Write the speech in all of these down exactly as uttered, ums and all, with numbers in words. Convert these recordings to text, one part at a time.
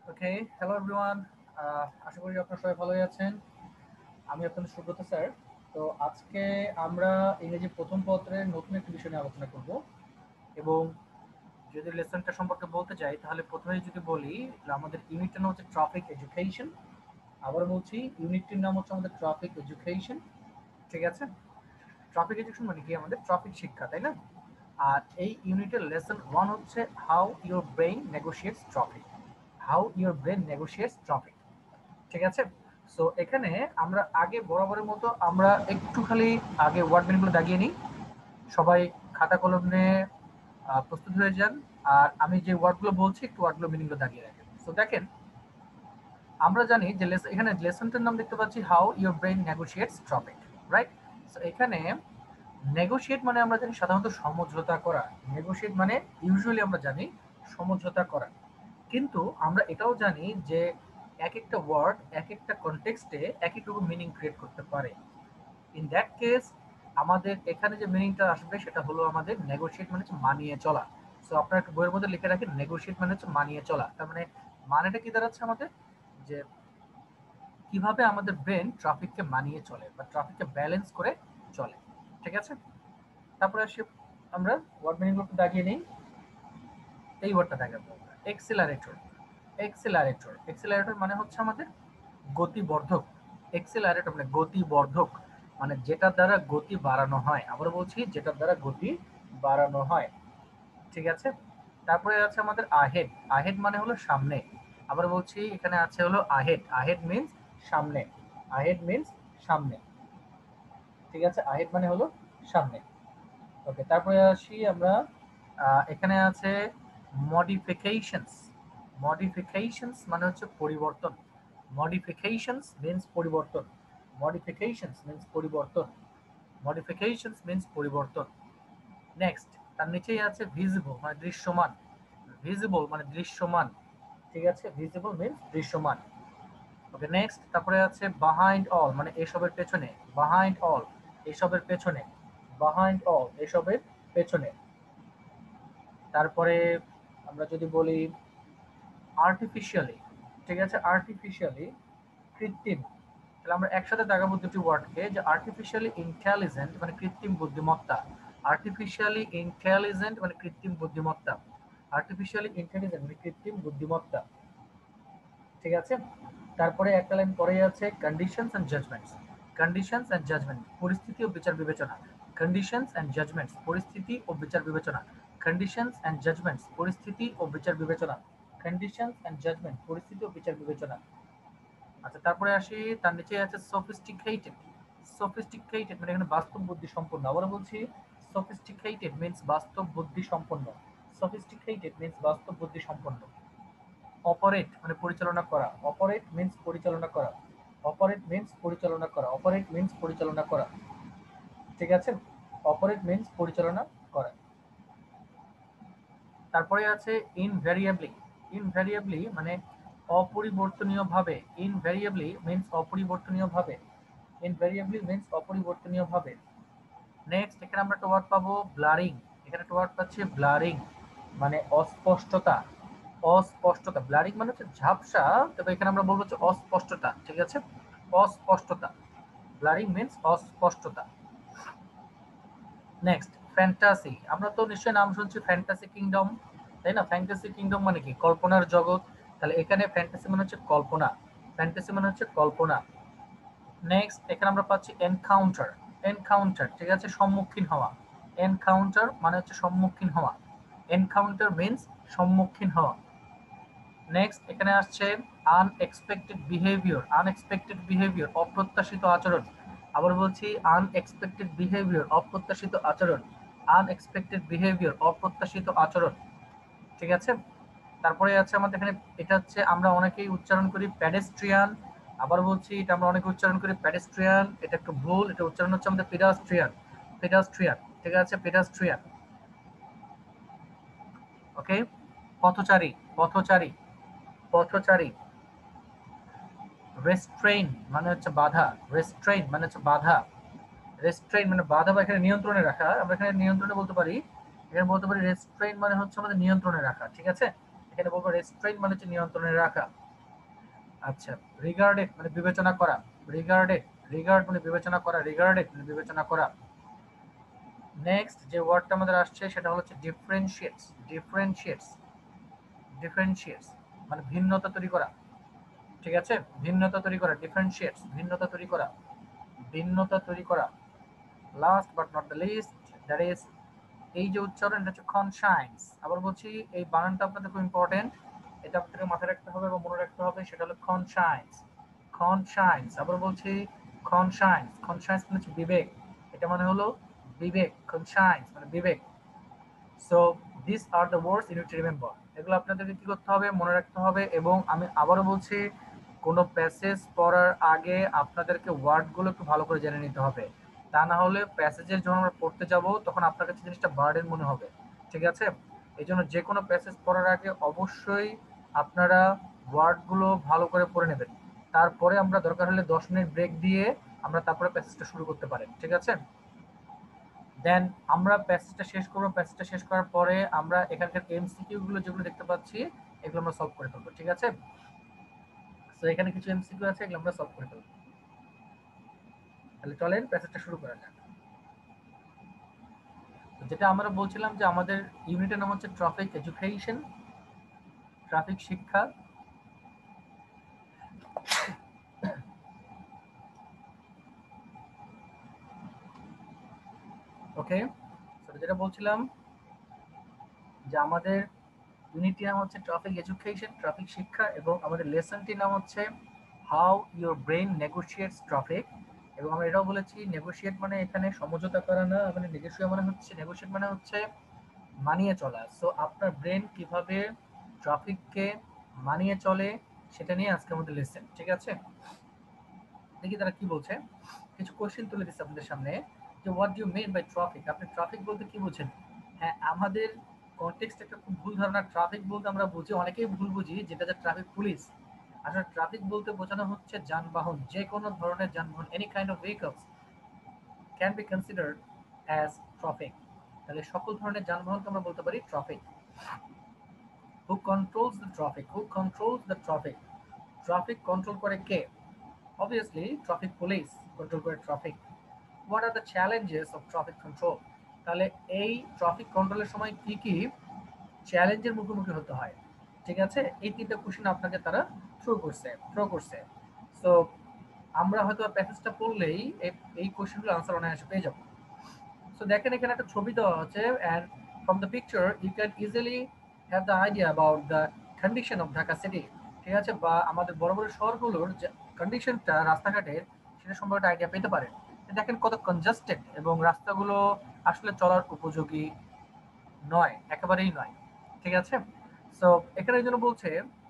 ওকে, hello everyone. আশা করি আপনারা সবাই ভালোই আছেন। আমি আপনাদের সুব্রত স্যার। তো আজকে আমরা ইংরেজি প্রথম পত্রের নতুন একটি বিষয় নিয়ে আলোচনা করব। এবং যদি লেসনটা সম্পর্কে বলতে যাই তাহলে প্রথমেই যদি বলি তাহলে আমাদের ইউনিটটার নাম হচ্ছে ট্রাফিক এডুকেশন। আবার বলছি, ইউনিটটির নাম হচ্ছে আমাদের ট্রাফিক এডুকেশন। ঠিক আছে? ট্রাফিক এডুকেশন মানে কি? আমাদের ট্রাফিক শিক্ষা, তাই না? আর এই ইউনিটের লেসন ওয়ান হচ্ছে how your brain negotiates traffic. How your brain negotiates traffic. ঠিক আছে? সো এখানে আমরা আগে বরাবরের মতো আমরা একটু খালি আগে ওয়ার্ড মিনিংগুলো দাগিয়ে নিই। সবাই খাতা কলম নিয়ে আহ, প্রস্তুত হয়ে যান। আর আমি যে ওয়ার্ডগুলো বলছি একটু ওয়ার্ডগুলো মিনিংগুলো দাগিয়ে রাখেন। সো দেখেন, আমরা জানি যে লেস- এখানে লেসনটার নাম দেখতে পাচ্ছি how your brain negotiates topic, right? So এখানে নেগোশিয়েট মানে আমরা জানি সাধারণত সমঝোতা করা। নেগোশিয়েট মানে ইউজুয়ালি আমরা জানি সমঝোতা করা। কিন্তু আমরা এটাও জানি যে এক একটা ওয়ার্ড এক একটা কনটেক্সটে এক এক রকম মিনিং ক্রিয়েট করতে পারে। ইন দ্যাট কেস আমাদের এখানে যে মিনিংটা আসবে সেটা হলো আমাদের নেগোশিয়েট মানে হচ্ছে মানিয়ে চলা। সো আপনার একটা বইয়ের মধ্যে লিখে রাখেন নেগোশিয়েট মানে হচ্ছে মানিয়ে চলা। তার মানে মানেটা কি দাঁড়াচ্ছে আমাদের? যে কিভাবে আমাদের ব্রেন ট্রাফিককে মানিয়ে চলে বা ট্রাফিককে ব্যালেন্স করে চলে। ঠিক আছে? তারপরে আসি আমরা ওয়ার্ড মিনিংগুলো দাগিয়ে নিই। এই ওয়ার্ডটা দেখাবো এক্সিলারেটর। এক্সিলারেটর এক্সিলারেটর মানে হচ্ছে আমাদের গতিবর্ধক। এক্সিলারেটর মানে গতিবর্ধক, মানে যেটার দ্বারা গতি বাড়ানো হয়। আবার বলছি, যেটার দ্বারা গতি বাড়ানো হয়। ঠিক আছে? তারপরে আছে আমাদের আহেড। আহেড মানে হলো সামনে। আবার বলছি, এখানে আছে হলো আহেড। আহেড মিন্স সামনে। আহেড মিন্স সামনে। ঠিক আছে? আহেড মানে হলো সামনে। ওকে, তারপরে আসি আমরা আহ, এখানে আছে মডিফিকেশনস। মডিফিকেশনস মানে হচ্ছে পরিবর্তন। মডিফিকেশনস মিন্স পরিবর্তন। মডিফিকেশনস মিন্স পরিবর্তন। মডিফিকেশনস মিন্স পরিবর্তন। নেক্সট, তার নিচেই আছে ভিজিবল মানে দৃশ্যমান। ভিজিবল মানে দৃশ্যমান। ঠিক আছে? ভিজিবল মিন্স দৃশ্যমান। ওকে, নেক্সট তারপরে আছে বাহাইন্ড অল মানে এসবের পেছনে। বাহাইন্ড অল এসবের পেছনে। বাহাইন্ড অল এসবের পেছনে। তারপরে আমরা যদি বলি আর্টিফিশিয়ালি। ঠিক আছে? আর্টিফিশিয়ালি কৃত্রিম। তাহলে আমরা একসাথে দেখাবো দুটি ওয়ার্ডকে, যে আর্টিফিশিয়ালি ইন্টেলিজেন্ট মানে কৃত্রিম বুদ্ধিমত্তা। আর্টিফিশিয়ালি ইন্টেলিজেন্ট মানে কৃত্রিম বুদ্ধিমত্তা। আর্টিফিশিয়ালি ইন্টেলিজেন্ট মানে কৃত্রিম বুদ্ধিমত্তা। ঠিক আছে? তারপরে একটা লাইন পরেই আছে conditions and judgements. Conditions and judgement পরিস্থিতি ও বিচার বিবেচনা। কন্ডিশনস এন্ড জাজমেন্টস পরিস্থিতি ও বিচার বিবেচনা। কন্ডিশনস এন্ড জাজমেন্টস পরিস্থিতি ও বিচার বিবেচনা। কন্ডিশনস এন্ড জাজমেন্ট পরিস্থিতি ও বিচার বিবেচনা। আচ্ছা, তারপরে আসি তার নিচে আছে সফিস্টিকেটেড। সফিস্টিকেটেড মানে এখানে বাস্তব বুদ্ধি সম্পন্ন। আবার বলছি, সফিস্টিকেটেড মিন্স বাস্তব বুদ্ধি সম্পন্ন। সফিস্টিকেটেড মিন্স বাস্তব বুদ্ধি সম্পন্ন। অপারেট মানে পরিচালনা করা। অপারেট মিন্স পরিচালনা করা। অপারেট মিন্স পরিচালনা করা। অপারেট মিন্স পরিচালনা করা। ঠিক আছে? অপারেট মিন্স পরিচালনা করা। তারপরে আছে ইনভ্যারিয়েবলি। ইনভ্যারিয়েবলি মানে অপরিবর্তনীয়ভাবে। ইনভ্যারিয়েবলি মিন্স অপরিবর্তনীয়ভাবে। ইনভ্যারিয়েবলি মিন্স অপরিবর্তনীয়ভাবে। নেক্সট, এখানে আমরা একটা ওয়ার্ড পাবো ব্লারিং। এখানে একটা ওয়ার্ড পাচ্ছি ব্লারিং মানে অস্পষ্টতা। অস্পষ্টতা। ব্লারিং মানে হচ্ছে ঝাপসা, তবে এখানে আমরা বলবো হচ্ছে অস্পষ্টতা। ঠিক আছে? অস্পষ্টতা। ব্লারিং মিন্স অস্পষ্টতা। Next, fantasy. আমরা তো নিশ্চয়ই নাম শুনছি ফ্যান্টাসি কিংডম, তাই না? ফ্যান্টাসি কিংডম মানে কি? কল্পনার জগৎ। তাহলে এখানে ফ্যান্টাসি মানে হচ্ছে কল্পনা। ফ্যান্টাসি মানে হচ্ছে কল্পনা। নেক্সট, এখানে আমরা পাচ্ছি এনকাউন্টার। এনকাউন্টার ঠিক আছে? সম্মুখীন হওয়া। এনকাউন্টার মানে হচ্ছে সম্মুখীন হওয়া। এনকাউন্টার মিন্স সম্মুখীন হওয়া। নেক্সট, এখানে আসছে আনএক্সপেক্টেড বিহেভিয়ার। আনএক্সপেক্টেড বিহেভিয়ার অপ্রত্যাশিত আচরণ। আবার বলছি, আনএক্সপেক্টেড বিহেভিয়ার অপ্রত্যাশিত আচরণ। আনএক্সপেক্টেড বিহেভিয়ার অপ্রত্যাশিত আচরণ। ঠিক আছে? তারপরে আছে আমাদের এখানে, এটা হচ্ছে আমরা অনেকেই উচ্চারণ করি প্যাডেস্ট্রিয়ান। আবার বলছি, এটা আমরা অনেকে উচ্চারণ করি প্যাডেস্ট্রিয়ান। এটা একটু ভুল, এটা উচ্চারণ হচ্ছে আমাদের পেডাস্ট্রিয়ান। পেডাস্ট্রিয়ান। ঠিক আছে? পেডাস্ট্রিয়ান। ওকে, পথচারী। পথচারী। পথচারী। রেস্ট্রেইন মানে হচ্ছে বাধা। রেস্ট্রেইন মানে হচ্ছে বাধা। রেস্ট্রেইন মানে বাধা বা এখানে নিয়ন্ত্রণে রাখা। আমরা এখানে নিয়ন্ত্রণে বলতে পারি। এখানে বলতে পারি রেস্ট্রেইন মানে হচ্ছে আমাদের নিয়ন্ত্রণে রাখা। ঠিক আছে? এখানে বলবো রেস্ট্রেইন মানে হচ্ছে নিয়ন্ত্রণে রাখা। আচ্ছা, রিগার্ডেড মানে বিবেচনা করা, রিগার্ডেড, রিগার্ড মানে বিবেচনা করা, রিগার্ডেড মানে বিবেচনা করা। নেক্সট যে ওয়ার্ডটা আমাদের আসছে সেটা হচ্ছে ডিফারেন্সিয়েটস, ডিফারেন্সিয়েটস, ডিফারেন্সিয়েটস মানে ভিন্নতা তৈরি করা। ঠিক আছে, ভিন্নতা তৈরি করা, ডিফারেন্সিয়েটস ভিন্নতা তৈরি করা, ভিন্নতা তৈরি করা। Last but not the list, that is এই যে উচ্চারণ এটা হচ্ছে কনসাইন্স। আবার বলছি এই বানানটা আপনাদের খুব ইম্পর্টেন্ট, এটা আপনাদের মাথায় রাখতে হবে এবং মনে রাখতে হবে, সেটা হলো কনসাইন্স, কনসাইন্স। আবার বলছি কনসাইন্স, কনসাইন্স মানে হচ্ছে বিবেক, এটা মানে হলো বিবেক, কনসাইন্স মানে বিবেক। So this are the words you need to remember, এগুলো আপনাদেরকে কি করতে হবে, মনে রাখতে হবে। এবং আমি আবারও বলছি কোনো প্যাসেজ পড়ার আগে আপনাদেরকে ওয়ার্ডগুলো একটু ভালো করে জেনে নিতে হবে, তা না হলে প্যাসেজের যখন আমরা পড়তে যাব তখন আপনার কাছে জিনিসটা বার্ডেন মনে হবে। ঠিক আছে, এই জন্য যে কোনো প্যাসেজ পড়ার আগে অবশ্যই আপনারা ওয়ার্ডগুলো ভালো করে পড়ে নেবেন, তারপরে আমরা দরকার হলে দশ মিনিট ব্রেক দিয়ে আমরা তারপরে প্যাসেজটা শুরু করতে পারেন। ঠিক আছে, দেন আমরা প্যাসেজটা শেষ করবো, প্যাসেজটা শেষ করার পরে আমরা এখানকার এমসিকিউ গুলো যেগুলো দেখতে পাচ্ছি এগুলো আমরা সলভ করে ফেলবো। ঠিক আছে, তো এখানে কিছু এমসিকিউ আছে, এগুলো আমরা সলভ করে ফেলবো। তাহলে চলেন প্যাসেজটা শুরু করা যাক। যেটা আমরা বলছিলাম যে আমাদের ইউনিটের নাম হচ্ছে ট্রাফিক এডুকেশন, ট্রাফিক শিক্ষা। ওকে, তো যেটা বলছিলাম যে আমাদের ইউনিটটির নাম হচ্ছে ট্রাফিক এডুকেশন, ট্রাফিক শিক্ষা, এবং আমাদের লেসনটির নাম হচ্ছে how your brain negotiates traffic. এবং আমরা এটাও বলেছি নেগোশিয়েট মানে এখানে সমঝোতা করা না, মানে নেগোশিয়েট মানে হচ্ছে, নেগোশিয়েট মানে হচ্ছে মানিয়ে চলা। সো আপনার ব্রেন কিভাবে ট্রাফিককে মানিয়ে চলে সেটা নিয়ে আজকে আমাদের লেসন। ঠিক আছে, দেখি তারা কি বলছে। কিছু কোশ্চেন তুলে দিচ্ছে আপনাদের সামনে যে what do you mean by traffic, আপনি ট্রাফিক বলতে কি বুঝেন? হ্যাঁ, আমাদের কনটেক্সট একটা খুব ভুল ধারণা, ট্রাফিক বলতে আমরা বুঝি, অনেকেই ভুল বুঝি যেটা যে ট্রাফিক পুলিশ। আসলে ট্রাফিক বলতে বোঝানো হচ্ছে যানবাহন, যে কোনো ধরনের যানবাহন, any kind of vehicles can be considered as traffic. তাহলে সকল ধরনের যানবাহনকে আমরা বলতে পারি traffic. Who controls the traffic, who controls the traffic, traffic control করে কে? অবভিয়াসলি ট্রাফিক পুলিশ কন্ট্রোল করে traffic. What are the challenges of traffic control, তাহলে এই ট্রাফিক কন্ট্রোলের সময় কি কি চ্যালেঞ্জের মুখোমুখি হতে হয়? ঠিক আছে, এই তিনটা কোশ্চেন আপনাকে তারা থ্রো করছে থ্রো করছে সো আমরা হয়তো প্যাসেজটা পড়লেই এই এই কোশ্চেনগুলো আনসার অনায়াসে পেয়ে যাবো। সো দেখেন এখানে একটা ছবি দেওয়া আছে, and from the picture you can easily have the idea about the condition of Dhaka city. ঠিক আছে, বা আমাদের বড় বড় শহরগুলোর যে কন্ডিশনটা রাস্তাঘাটের, সেটা সম্পর্কে একটা আইডিয়া পেতে পারেন। দেখেন কত কনজাস্টেড, এবং রাস্তাগুলো আসলে চলার উপযোগী নয়, একেবারেই নয়। ঠিক আছে, সো এখানে এই জন্য বলছে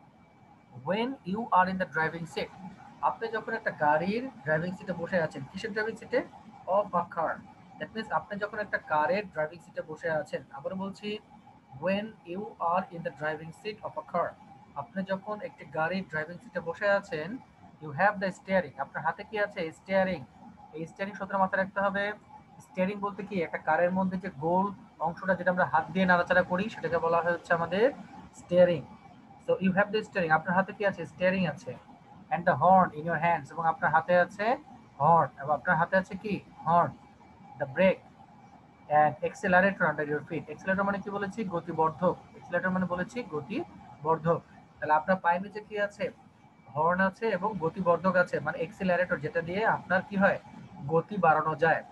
when you are in the driving seat, আপনি যখন একটা গাড়ির ড্রাইভিং সিটে বসে আছেন, কিসের ড্রাইভিং সিটে? Of a car. That means আপনি যখন একটা কারের ড্রাইভিং সিটে বসে আছেন। আবার বলছি when you are in the driving seat of a car, আপনি যখন একটি গাড়ির ড্রাইভিং সিটে বসে আছেন, you have the steering, আপনার হাতে কি আছে? স্টিয়ারিং। এই স্টিয়ারিং সূত্র মাথায় রাখতে হবে। স্টিয়ারিং বলতে কি, একটা কারের মধ্যে যে গোল অংশটা যেটা আমরা হাত দিয়ে নাড়াচাড়া করি সেটাকে বলা হয় হচ্ছে আমাদের steering. So you have the steering, আপনার হাতে কি আছে? স্টিয়ারিং আছে। And the horn in your hands, এবং আপনার হাতে আছে হর্ন, এবং আপনার হাতে আছে কি? Horn. The brake and accelerator under your feet, accelerator মানে কি বলেছি? গতিবর্ধক। এক্সেলারেটর মানে বলেছি গতিবর্ধক। তাহলে আপনার পায়ের নিচে কি আছে? হর্ন আছে এবং গতিবর্ধক আছে, মানে এক্সেলারেটর, যেটা দিয়ে আপনার কি হয়? গতি বাড়ানো যায়।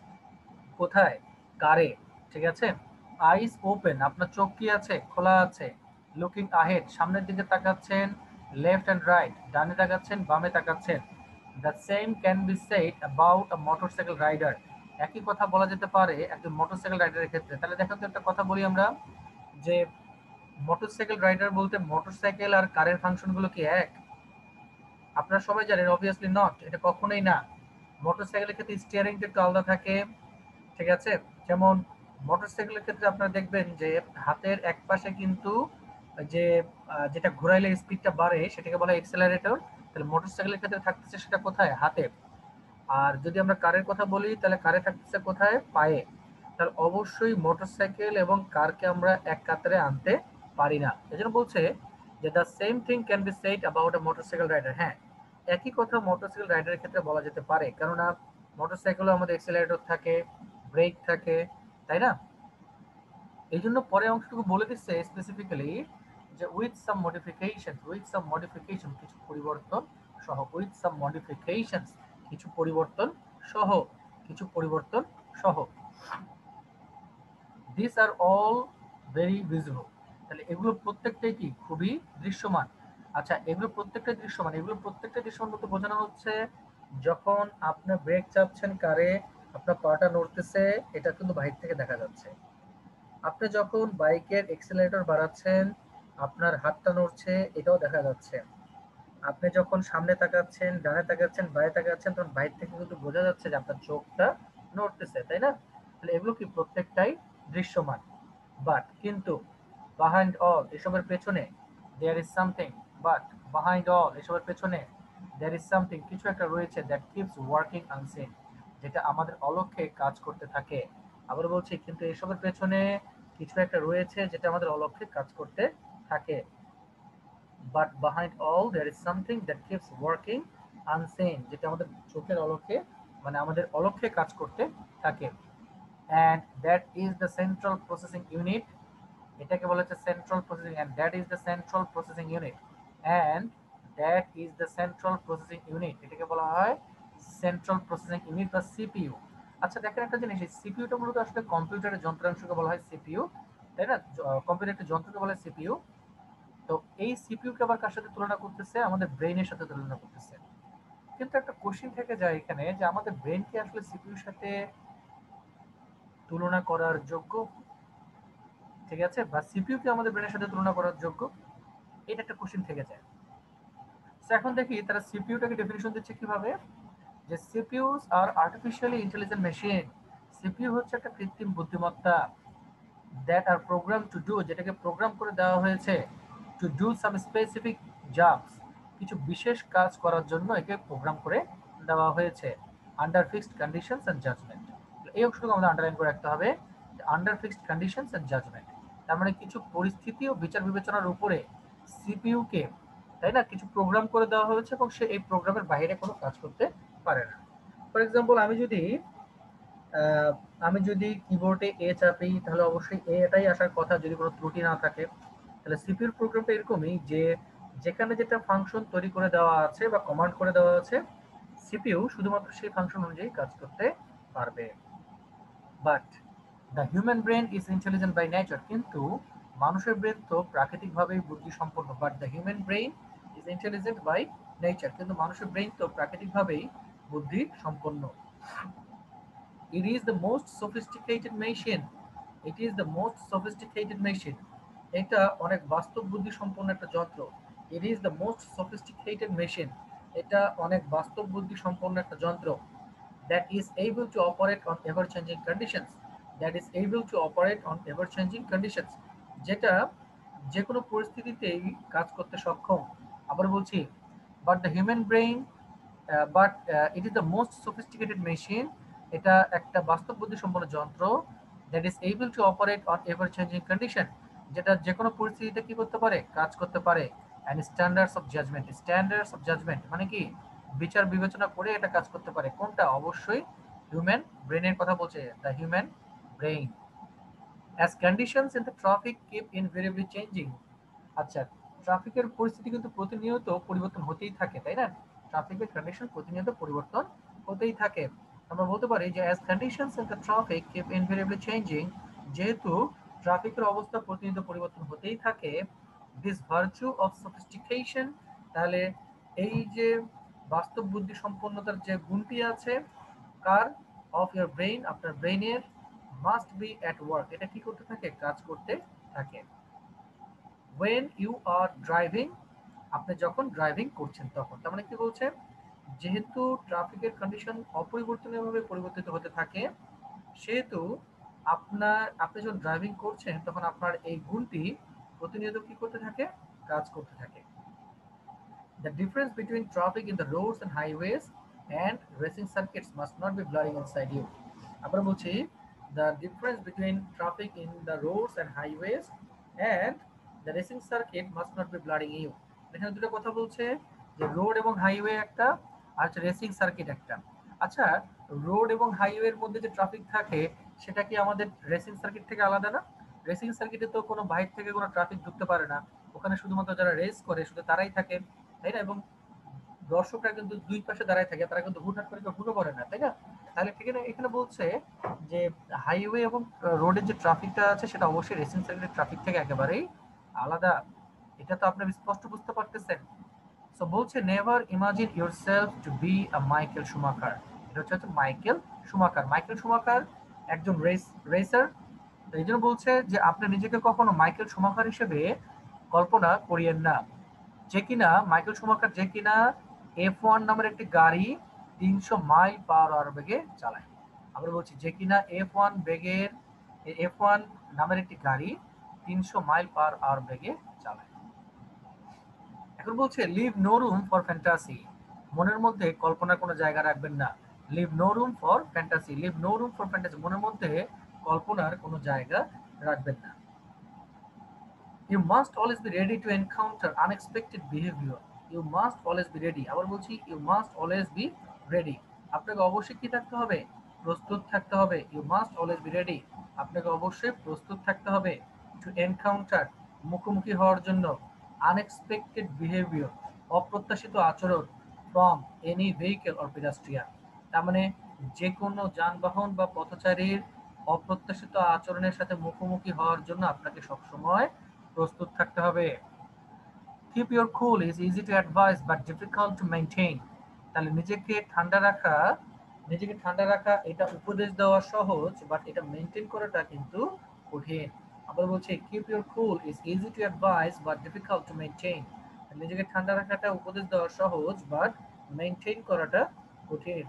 কোথায়? কারে। ঠিক আছে, আইস ওপেন, আপনার চোখ কি আছে? খোলা আছে। লুকিং আহেড, সামনের দিকে তাকাচ্ছেন। লেফট অ্যান্ড রাইট, ডানে তাকাচ্ছেন, বামে তাকাচ্ছেন। The same can be said about a motorcycle rider, একই কথা বলা যেতে পারে একজন মোটরসাইকেল রাইডারের ক্ষেত্রে। তাহলে দেখো তো একটা কথা বলি আমরা, যে মোটরসাইকেল রাইডার বলতে মোটরসাইকেল আর কারের ফাংশনগুলো কি এক? আপনারা সবাই জানেন অবভিয়াসলি নট, এটা কখনোই না। মোটরসাইকেলের ক্ষেত্রে স্টিয়ারিংটা একটু আলাদা থাকে। ঠিক আছে, যেমন মোটরসাইকেলের ক্ষেত্রে আপনারা দেখবেন যে হাতের এক পাশে কিন্তু যে আহ, যেটা ঘোরাইলে স্পিডটা বাড়ে সেটাকে বলা হয় এক্সেলারেটর। তাহলে মোটরসাইকেলের ক্ষেত্রে থাকতেছে সেটা কোথায়? হাতে। আর যদি আমরা কারের কথা বলি তাহলে কারে থাকতেছে কোথায়? পায়ে। তাহলে অবশ্যই মোটরসাইকেল এবং কারকে আমরা এক কাতারে আনতে পারি না। এজন্য বলছে যে the same thing can be said about a motorcycle rider. হ্যাঁ, একই কথা মোটরসাইকেল রাইডারের ক্ষেত্রে বলা যেতে পারে, কেননা মোটরসাইকেলও আমাদের এক্সেলারেটর থাকে, ব্রেক থাকে, তাই না? এই জন্য পরে অংশটুকু বলে দিচ্ছে স্পেসিফিক্যালি যে with some modification, with some modification কিছু পরিবর্তন সহ, উইথ সাম মডিফিকেশন কিছু পরিবর্তন সহ, কিছু পরিবর্তন সহ। This are all very visible. তাহলে এগুলো প্রত্যেকটাই কি খুবই দৃশ্যমান। আচ্ছা, এগুলো প্রত্যেকটা দৃশ্যমান, এগুলো প্রত্যেকটা দৃশ্যমান বলতে বোঝানো হচ্ছে যখন আপনি ব্রেক চাপছেন কারে, আপনার পাটা নড়তেছে, এটা কিন্তু বাইরে থেকে দেখা যাচ্ছে। আপনি যখন বাইকের এক্সেলারেটর বাড়াচ্ছেন, আপনার হাতটা নড়ছে, এটাও দেখা যাচ্ছে। আপনি যখন সামনে তাকাচ্ছেন, ডানে তাকাচ্ছেন, বাইরে তাকাচ্ছেন, তখন বাইরে থেকে কিন্তু বোঝা যাচ্ছে যে আপনার চোখটা নড়তেছে, তাই না? তাহলে এগুলো কি প্রত্যেকটাই দৃশ্যমান। বাট কিন্তু behind all এসবের পেছনে there is something, but behind all এসবের পেছনে there is something কিছু একটা রয়েছে that keeps working unseen, যেটা আমাদের অলক্ষ্যে কাজ করতে থাকে। আবার বলছি, কিন্তু এসবের পেছনে কিছু একটা রয়েছে যেটা আমাদের অলক্ষ্যে কাজ করতে থাকে। But behind all there is something that keeps working unseen, যেটা আমাদের চোখের অলক্ষ্যে মানে আমাদের অলক্ষ্যে কাজ করতে থাকে। and that is the central processing unit, এটাকে বলা হচ্ছে central processing, and that is the central processing unit, and that is the central processing unit, এটাকে বলা হয় সেন্ট্রাল প্রসেসিং ইউনিট বা সিপিইউ। আচ্ছা দেখেন একটা জিনিস, এই সিপিইউটা মূলত আসলে কম্পিউটারের যন্ত্রাংশকে বলা হয় সিপিইউ, তাই না? কম্পিউটার একটা যন্ত্রকে বলা হয় সিপিইউ। তো এই সিপিইউ কে আবার কার সাথে তুলনা করতেছে? আমাদের ব্রেইনের সাথে তুলনা করতেছে। কিন্তু একটা কোশ্চেন থেকে যায় এখানে যে আমাদের ব্রেন কি আসলে সিপিইউর সাথে তুলনা করার যোগ্য? ঠিক আছে, বা সিপিইউ কি আমাদের ব্রেনের সাথে তুলনা করার যোগ্য? এটা একটা কোশ্চেন থেকে যায়। সো এখন দেখি তারা সিপিইউটাকে ডেফিনিশন দিচ্ছে কিভাবে, যে CPUs are artificially intelligent machine. CPU হচ্ছে একটা কৃত্রিম বুদ্ধিমত্তা, that are program to do, যেটাকে প্রোগ্রাম করে দেওয়া হয়েছে to do some specific jobs, কিছু বিশেষ কাজ করার জন্য একে প্রোগ্রাম করে দেওয়া হয়েছে under fixed conditions and judgment. এই অংশটুকু আমাদের আন্ডারলাইন করে রাখতে হবে, under fixed conditions and judgment, তার মানে কিছু পরিস্থিতি ও বিচার বিবেচনার উপরে সিপিইউ কে, তাই না, কিছু প্রোগ্রাম করে দেওয়া হয়েছে এবং সে এই প্রোগ্রামের বাইরে কোনো কাজ করতে পারে না। ফর এক্সাম্পল, আমি যদি আহ, আমি যদি কিবোর্ডে এ চাপি তাহলে অবশ্যই এ এটাই আসার কথা যদি কোনো ত্রুটি না থাকে। তাহলে সিপিইউর প্রোগ্রামটা এরকমই যে যেখানে যেটা ফাংশন তৈরি করে দেওয়া আছে বা কমান্ড করে দেওয়া আছে, সিপিইউ শুধুমাত্র সেই ফাংশন অনুযায়ী কাজ করতে পারবে। But the human brain is intelligent by nature, কিন্তু মানুষের ব্রেন তো প্রাকৃতিকভাবেই বুদ্ধি সম্পন্ন। But the human brain is intelligent by nature, কিন্তু মানুষের ব্রেন তো প্রাকৃতিকভাবেই বুদ্ধি সম্পন্ন। It is the most sophisticated machine. It is the most sophisticated machine. এটা অনেক বাস্তব বুদ্ধি সম্পন্ন একটা যন্ত্র। It is the most sophisticated machine. এটা অনেক বাস্তব বুদ্ধি সম্পন্ন একটা যন্ত্র। That is able to operate on ever changing conditions. That is able to operate on ever changing conditions. যেটা যে কোনো পরিস্থিতিতেই কাজ করতে সক্ষম। আবার বলছি, but the human brain uh, but uh, it is the most sophisticated machine. এটা একটা বাস্তব বুদ্ধি সম্পন্ন যন্ত্র, that is able to operate on ever changing condition, যেটা যে কোনো পরিস্থিতিতে কি করতে পারে, কাজ করতে পারে। and standards of judgment, standards of judgment মানে কি, বিচার বিবেচনা করে এটা কাজ করতে পারে। কোনটা? অবশ্যই হিউম্যান ব্রেনের কথা বলছে, the human brain. as conditions in the traffic keep invariably changing. আচ্ছা, ট্রাফিকের পরিস্থিতি কিন্তু প্রতিনিয়ত পরিবর্তন হতেই থাকে, তাই না? ট্রাফিকের কন্ডিশন প্রতিনিয়ত পরিবর্তন হতেই থাকে। আমরা বলতে পারি যে as conditions in the traffic keep invariably changing, যেহেতু ট্রাফিকের অবস্থা প্রতিনিয়ত পরিবর্তন হতেই থাকে, this virtue of sophistication, তাহলে এই যে বাস্তব বুদ্ধি সম্পন্নতার যে গুণটি আছে, কার? অফ ইয়োর ব্রেইন, আপনার ব্রেইনের, মাস্ট বি অ্যাট ওয়ার্ক, এটা কি করতে থাকে, কাজ করতে থাকে। when you are driving, আপনি যখন ড্রাইভিং করছেন তখন, তার মানে কি বলছে, যেহেতু ট্রাফিকের কন্ডিশন অপরিবর্তনীয়ভাবে পরিবর্তিত হতে থাকে, সেহেতু আপনার আপনি যখন ড্রাইভিং করছেন তখন আপনার এই গুণটি প্রতিনিয়ত কি করতে থাকে, কাজ করতে থাকে। The difference between traffic in the roads and highways and racing circuits must not be blurring inside you. আবার বলছি, the difference between traffic in the roads and highways and the racing circuit must not be blinding you. এখানে দুটো কথা বলছে যে road এবং highway একটা, আর হচ্ছে রেসিং সার্কিট একটা। আচ্ছা, রোড এবং হাইওয়ের মধ্যে যে ট্রাফিক থাকে সেটা কি আমাদের রেসিং সার্কিট থেকে আলাদা না? রেসিং সার্কিটে তো কোনো বাইরে থেকে কোনো ট্রাফিক ঢুকতে পারে না, ওখানে শুধুমাত্র যারা রেস করে শুধু তারাই থাকে, তাই না? এবং দর্শকরা কিন্তু দুই পাশে দাঁড়ায় থাকে, তারা কিন্তু হুটহাট করে কেউ ঢুকে পড়ে না, তাই না? তাহলে ঠিক আছে, এখানে বলছে যে হাইওয়ে এবং রোডের যে ট্রাফিকটা আছে সেটা অবশ্যই রেসিং সার্কিটের ট্রাফিক থেকে একেবারেই আলাদা। এটা তো আপনি স্পষ্ট বুঝতে পারতেছেন। সো বলছে never imagine yourself to be a Michael Schumacher. এটা হচ্ছে হচ্ছে মাইকেল শুমাকার। মাইকেল শুমাকার একজন রেস রেসার। তো এই জন্য বলছে যে আপনি নিজেকে কখনো মাইকেল শুমাকার হিসেবে কল্পনা করিয়েন না, যে কিনা মাইকেল শুমাকার যে কিনা এফ ওয়ান নামের একটি গাড়ি তিনশো মাইল পার আওয়ার বেগে চালায়। আবার বলছি, যে কিনা এফ ওয়ান বেগের এফ ওয়ান নামের একটি গাড়ি তিনশো মাইল পার আওয়ার বেগে চালায়। এখন বলছে leave no room for fantasy. মনের মধ্যে কল্পনার কোনো জায়গা রাখবেন না। Leave no room for fantasy, leave no room for fantasy, মনের মধ্যে কল্পনার কোনো জায়গা রাখবেন না। You must always be ready to encounter unexpected behaviour. You must always be ready. আবার বলছি, you must always be ready. আপনাকে অবশ্যই কি থাকতে হবে? প্রস্তুত থাকতে হবে। You must always be ready. আপনাকে অবশ্যই প্রস্তুত থাকতে হবে টু এনকাউন্টার, মুখোমুখি হওয়ার জন্য, আনএক্সপেক্টেড বিহেভিয়ার, অপ্রত্যাশিত আচরণ, from any vehicle or pedestrian. তার মানে যে কোনো যানবাহন বা পথচারীর অপ্রত্যাশিত আচরণের সাথে মুখোমুখি হওয়ার জন্য আপনাকে সবসময় প্রস্তুত থাকতে হবে। Keep your cool is easy to advise but difficult to maintain. তাহলে নিজেকে ঠান্ডা রাখা, নিজেকে ঠান্ডা রাখা এটা উপদেশ দেওয়া সহজ, বাট এটা মেইনটেইন করাটা কিন্তু কঠিন। আবার বলছি, keep your cool is easy to advise but difficult to maintain. নিজেকে ঠান্ডা রাখাটা উপদেশ দেওয়া সহজ, বাট মেইনটেইন করাটা কঠিন।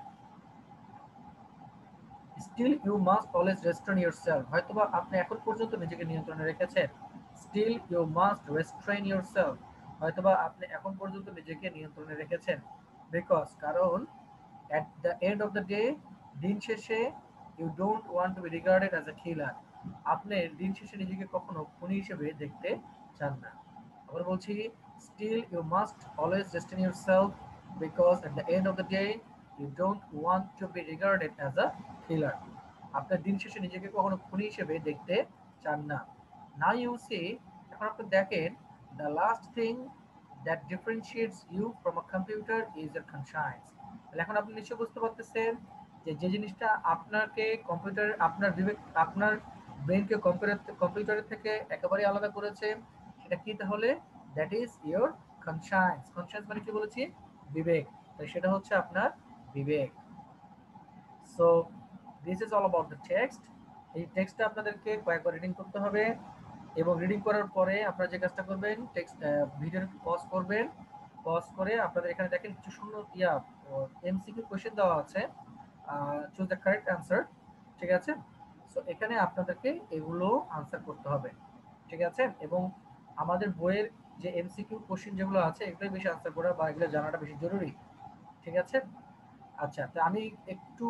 Still you must always restrain yourself. হয়তোবা আপনি এখন পর্যন্ত নিজেকে নিয়ন্ত্রণে রেখেছেন। Still you must restrain yourself. হয়তোবা আপনি এখন পর্যন্ত নিজেকে নিয়ন্ত্রণে রেখেছেন। বিকজ, কারণ at the end of the day, দিন শেষে you don't want to be regarded as a killer. আপনি দিন শেষে নিজেকে কখনো খুনি হিসেবে দেখতে চান না। আবার বলছি, still you must always restrain yourself because at the end of the day you don't want to be regarded as a killer. আপনার দিন শেষে নিজেকে কখনো খুনি হিসেবে দেখতে চান না। Now you see, এখন আপনি দেখেন, the last thing that differentiates you from a computer is your conscience. এখন আপনি নিশ্চয়ই বুঝতে পারতেছেন যে যে জিনিসটা আপনাকে কম্পিউটার, আপনার বিবেক, আপনার ব্রেনকে কম্পিউটার কম্পিউটারের থেকে একেবারে আলাদা করেছে সেটা কি? তাহলে that is your conscience. Conscience মানে কি বলেছি? বিবেক। তাই সেটা হচ্ছে আপনার বিবেক। So this is all about the text. এই টেক্সটটা আপনাদেরকে কয়েকবার রিডিং করতে হবে, এবং রিডিং করার পরে আপনারা যে কাজটা করবেন, টেক্সট ভিডিওর পজ করবেন। পজ করে আপনাদের এখানে দেখেন কিছু শূন্য ইয়া এমসিকিউ কোশ্চেন দেওয়া আছে, চুজ দ্য কারেক্ট অ্যান্সার। ঠিক আছে? সো এখানে আপনাদেরকে এগুলো আনসার করতে হবে। ঠিক আছে? এবং আমাদের বইয়ের যে এমসিকিউ কোশ্চেন যেগুলো আছে এগুলোই বেশি আনসার করা বা এগুলো জানাটা বেশি জরুরি। ঠিক আছে? আচ্ছা, তো আমি একটু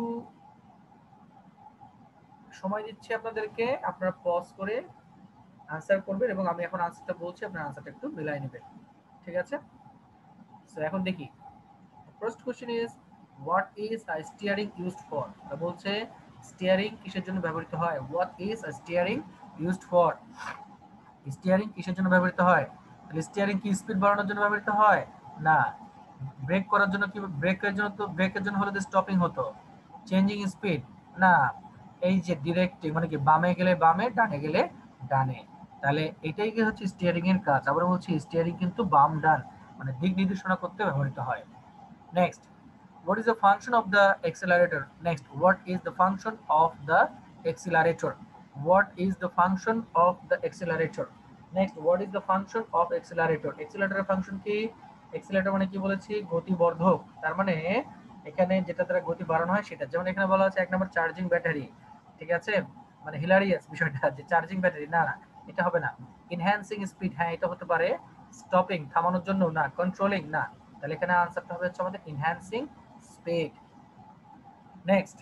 সময় দিচ্ছি আপনাদেরকে, আপনারা পজ করে আনসার করবেন, এবং আমি এখন আনসারটা বলছি, আপনার আনসারটা একটু মিলাই নেবেন। ঠিক আছে? সো এখন দেখি, first question is what is a steering used for. বলছে স্টিয়ারিং কিসের জন্য ব্যবহৃত হয়? What is a steering used for. Steering কিসের জন্য ব্যবহৃত হয়? তাহলে স্টিয়ারিং কি স্পিড বাড়ানোর জন্য ব্যবহৃত হয়? না। ব্রেক করার জন্য কি? ব্রেকের জন্য তো ব্রেকের জন্য হলে স্টপিং হতো। চেঞ্জিং স্পিড না। এই যে ডিরেক্টিং মানে কি, বামে গেলে বামে, ডানে গেলে ডানে। তাহলে এটাই কি হচ্ছে স্টিয়ারিং এর কাজ। আবার বলছি, স্টিয়ারিং কিন্তু বাম ডান মানে দিক নির্দেশনা করতে ব্যবহৃত হয়। Next, what is the function of the accelerator? Next, what is the function of the accelerator? What is the function of the accelerator? Next, what is the function of accelerator? accelerator এর function কি? accelerator মানে কি বলেছি? গতিবর্ধক। তার মানে এখানে যেটা দ্বারা গতি বাড়ানো হয় সেটা, যেমন এখানে বলা আছে এক নম্বর চার্জিং ব্যাটারি। ঠিক আছে? মানে হিলারিয়াস বিষয়টা যে চার্জিং ব্যাটারি, না না এটা হবে না। এনহ্যান্সিং স্পিড, হ্যাঁ এটা হতে পারে। স্টপিং থামানোর জন্য, না। কন্ট্রোলিং, না। তাহলে এখানে আনসারটা হবে হচ্ছে আমাদের enhancing speed. Next,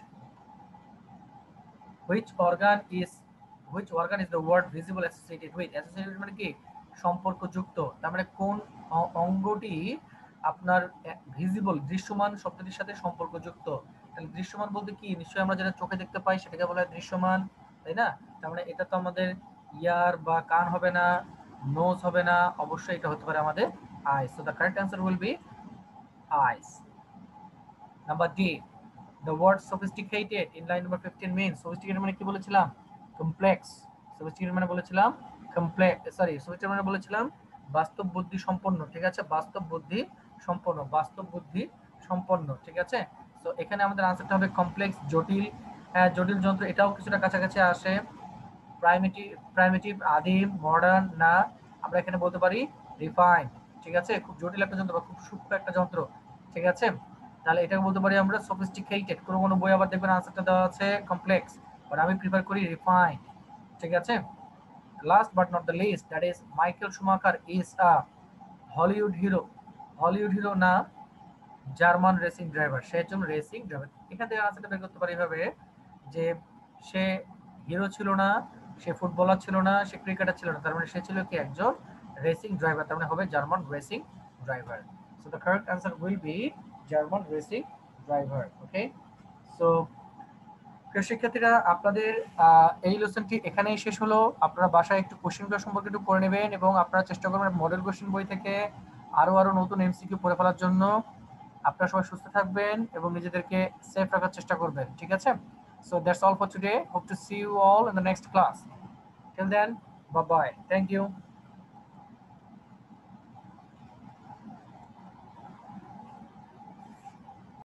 which organ is which organ is the word visible associated with? associated মানে কি? সম্পর্কযুক্ত, তার মানে কোন অঙ্গটি আপনার ভিজিবল দৃশ্যমান শব্দটির সাথে সম্পর্কযুক্ত। তাহলে দৃশ্যমান বলতে কি, নিশ্চয়ই আমরা যেটা চোখে দেখতে পাই সেটাকে বলা হয় দৃশ্যমান, তাই না? তার মানে এটা তো আমাদের ইয়ার বা কান হবে না, নোজ হবে না, অবশ্যই এটা হতে পারে আমাদের eyes. So the correct answer will be eyes. Number D, the word sophisticated in line number fifteen means, sophisticated মানে কি বলেছিলাম? কমপ্লেক্স। sophisticated মানে বলেছিলাম কমপ্লেক্স, সরি sophisticated মানে বলেছিলাম বাস্তব বুদ্ধি সম্পন্ন, ঠিক আছে? বাস্তব বুদ্ধি সম্পন্ন, বাস্তব বুদ্ধি সম্পন্ন, ঠিক আছে? তো এখানে আমাদের আনসারটা হবে কমপ্লেক্স, জটিল। হ্যাঁ, জটিল যন্ত্র এটাও কিছুটা কাছাকাছি আসে। প্রাইমিটিভ, প্রাইমিটিভ আদিম, মডার্ন না, আমরা এখানে বলতে পারি রিফাইন্ড, ঠিক আছে? খুব জটিল একটা যন্ত্র বা খুব সূক্ষ্ম একটা যন্ত্র, ঠিক আছে? তাহলে এটাকে বলতে পারি আমরা সফিস্টিকেটেড। কোনো কোনো বই আবার দেখবেন আনসারটা দেওয়া আছে কমপ্লেক্স, বাট আমি প্রিফার করি রিফাইন্ড, ঠিক আছে? Last but not the list, that is Michael Schumacher is a Hollywood hero. Hollywood hero না, জার্মান রেসিং ড্রাইভার, সে একজন রেসিং ড্রাইভার। এখান থেকে আনসারটা বের করতে পারি এভাবে যে সে হিরো ছিল না, সে ফুটবলার ছিল না, সে ক্রিকেটার ছিল না, তার মানে সে ছিল কি একজন রেসিং ড্রাইভার, তার মানে হবে German racing driver. So the correct answer will be German racing driver. Okay, so প্রিয় শিক্ষার্থীরা, আপনাদের এই লেসনটি এখানেই শেষ হলো। আপনারা বাসায় একটু কোশ্চেনগুলো সম্পর্কে একটু পড়ে নেবেন এবং আপনারা চেষ্টা করবেন মডেল কোশ্চেন বই থেকে আরো আরো নতুন এমসিকিউ পড়ে ফেলার জন্য। আপনারা সবাই সুস্থ থাকবেন এবং নিজেদেরকে সেফ রাখার চেষ্টা করবেন, ঠিক আছে? So that's all for today. Hope to see you all in the next class. Till then, bye bye. Thank you.